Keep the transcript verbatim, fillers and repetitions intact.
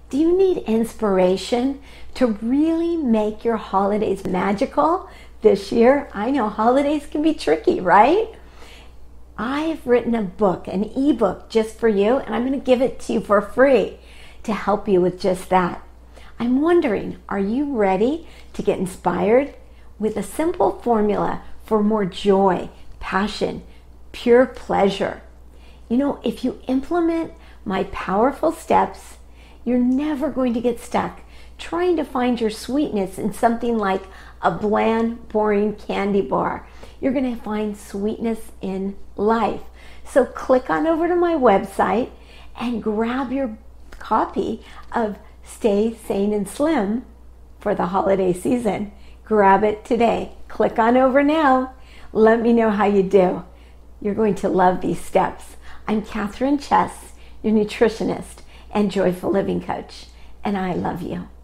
Do you need inspiration to really make your holidays magical this year? I know holidays can be tricky, right? I've written a book, an ebook just for you, and I'm going to give it to you for free to help you with just that. I'm wondering, are you ready to get inspired with a simple formula for more joy, passion, pure pleasure? You know, if you implement my powerful steps, you're never going to get stuck trying to find your sweetness in something like a bland, boring candy bar. You're going to find sweetness in life. So click on over to my website and grab your copy of Stay Sane and Slim for the holiday season. Grab it today. Click on over now. Let me know how you do. You're going to love these steps. I'm Catherine Chess, your nutritionist and joyful living coach, and I love you.